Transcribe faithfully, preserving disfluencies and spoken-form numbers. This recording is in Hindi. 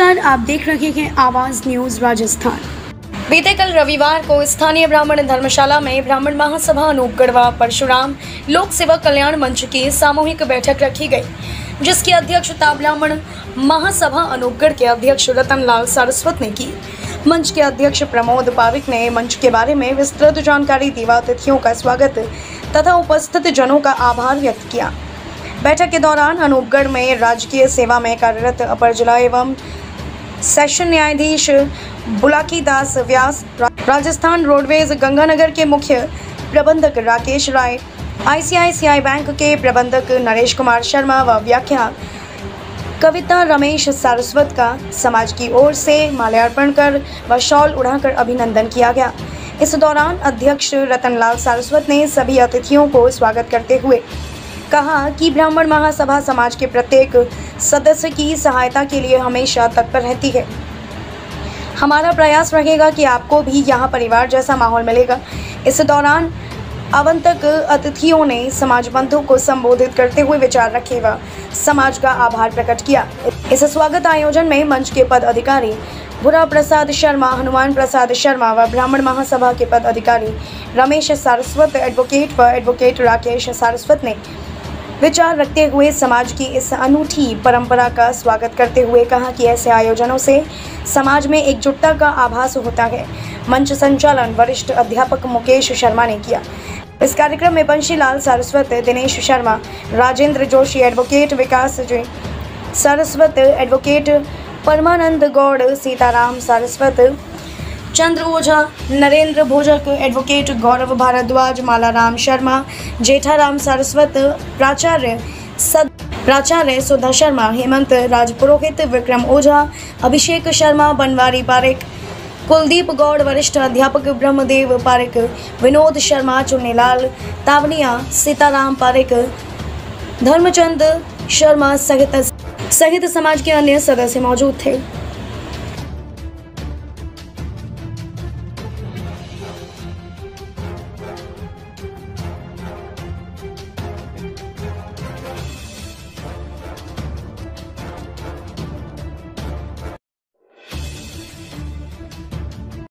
नमस्कार, आप देख रहे हैं आवाज न्यूज राजस्थान। बीते कल रविवार को स्थानीय ब्राह्मण धर्मशाला में ब्राह्मण महासभा अनूपगढ़ व परशुराम लोक सेवा कल्याण मंच की सामूहिक बैठक रखी गई, जिसकी अध्यक्षता ब्राह्मण महासभा अनूपगढ़ के अध्यक्ष रतनलाल सारस्वत ने की। मंच के अध्यक्ष प्रमोद पारिक ने मंच के बारे में विस्तृत जानकारी दी व अतिथियों का स्वागत तथा उपस्थित जनों का आभार व्यक्त किया। बैठक के दौरान अनूपगढ़ में राजकीय सेवा में कार्यरत अपर जिला एवं सेशन न्यायाधीश बुलाकी दास व्यास, राजस्थान रोडवेज गंगानगर के मुख्य प्रबंधक राकेश राय, आईसीआईसीआई बैंक के प्रबंधक नरेश कुमार शर्मा व व्याख्या कविता रमेश सारस्वत का समाज की ओर से माल्यार्पण कर व शॉल उड़ाकर अभिनंदन किया गया। इस दौरान अध्यक्ष रतनलाल सारस्वत ने सभी अतिथियों को स्वागत करते हुए कहा कि ब्राह्मण महासभा समाज के प्रत्येक सदस्य की सहायता के लिए हमेशा तत्पर रहती है। हमारा प्रयास रहेगा कि आपको भी यहाँ परिवार जैसा माहौल मिलेगा। इस दौरान आवंतक अतिथियों ने समाज बंधु को संबोधित करते हुए विचार रखे व समाज का आभार प्रकट किया। इस स्वागत आयोजन में मंच के पद अधिकारी भुरा प्रसाद शर्मा, हनुमान प्रसाद शर्मा व ब्राह्मण महासभा के पद अधिकारी रमेश सारस्वत, एडवोकेट व एडवोकेट राकेश सारस्वत ने विचार रखते हुए समाज की इस अनूठी परंपरा का स्वागत करते हुए कहा कि ऐसे आयोजनों से समाज में एकजुटता का आभास होता है। मंच संचालन वरिष्ठ अध्यापक मुकेश शर्मा ने किया। इस कार्यक्रम में Banshilal Saraswat, Dinesh Sharma, Rajendra Joshi, advocate Vikas ji Saraswat, advocate Parmanand Gaur, Sitaram Saraswat, Chandra Ojha, Narendra Bhojak, advocate Gaurav Bhardwaj, Malaram Sharma, Jetharam Saraswat, प्राचार्य सद प्राचार्य सुधा शर्मा, हेमंत राजपुरोहित, विक्रम ओझा, अभिषेक शर्मा, बनवारी पारिक, कुलदीप गौड़, वरिष्ठ अध्यापक ब्रह्मदेव पारिक, विनोद शर्मा, चुन्नीलाल तावनिया, सीताराम पारिक, धर्मचंद शर्मा सहित सहित समाज के अन्य सदस्य मौजूद थे।